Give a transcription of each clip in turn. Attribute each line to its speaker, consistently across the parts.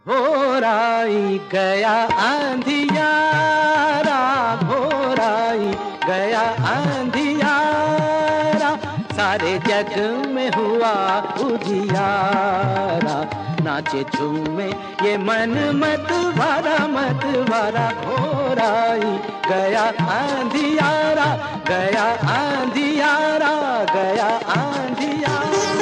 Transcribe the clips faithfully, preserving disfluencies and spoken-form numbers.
Speaker 1: घोराई गया अंधियारा, घोराई गया अंधियारा, सारे जग में हुआ उजियारा, नाचे झूमे ये मन मत भरा मत भरा, घोराई गया अंधियारा, गया अंधियारा, गया अंधियारा।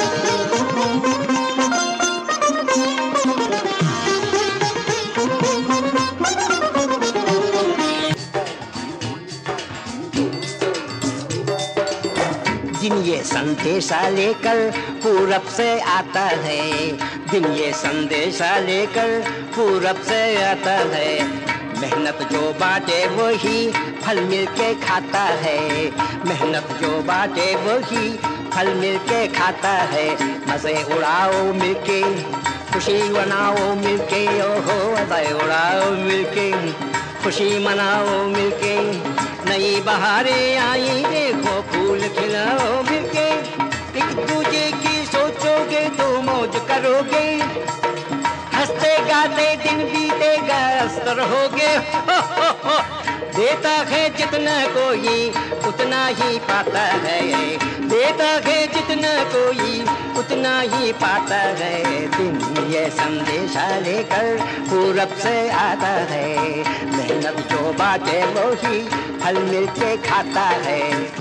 Speaker 1: दिन ये संदेशा लेकर पूरब से आता है, दिन ये संदेशा लेकर पूरब से आता है, मेहनत जो बांटे वही फल मिलके खाता है, मेहनत जो बांटे वही फल मिलके खाता है, मजे उड़ाओ मिलके खुशी मनाओ मिलके, ओहो मजे उड़ाओ मिलके खुशी मनाओ मिलके, नई बहारें आई देखो फूल खिलाओ मिलके, एक दूजे की सोचोगे तो मौज करोगे, हंसते गाते दिन बीतेगा हंसते रहोगे, हो हो हो। देता है जितना कोई उतना ही पाता है, देता है जितना कोई उतना ही पाता है, दिन ये संदेशा लेकर पूरब से आता है, मेहनत जो बाटे वो ही फल मिलके खाता है।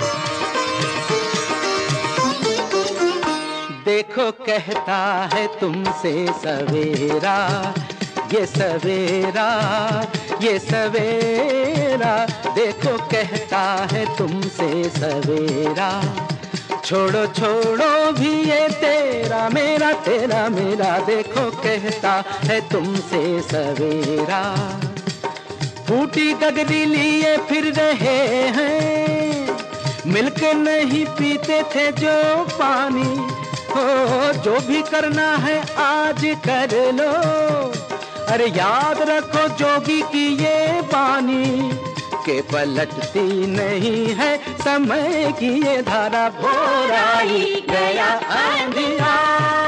Speaker 1: देखो कहता है तुमसे सवेरा, ये सवेरा ये सवेरा, देखो कहता है तुमसे सवेरा, छोड़ो छोड़ो भी ये तेरा मेरा तेरा मेरा, देखो कहता है तुमसे सवेरा, फूटी गगरी लिए फिर रहे हैं, मिलके नहीं पीते थे जो पानी, हो जो भी करना है आज कर लो, अरे याद रखो जोगी की ये बानी, के पलटती नहीं है समय की ये धारा, घोराई गया अंधियारा।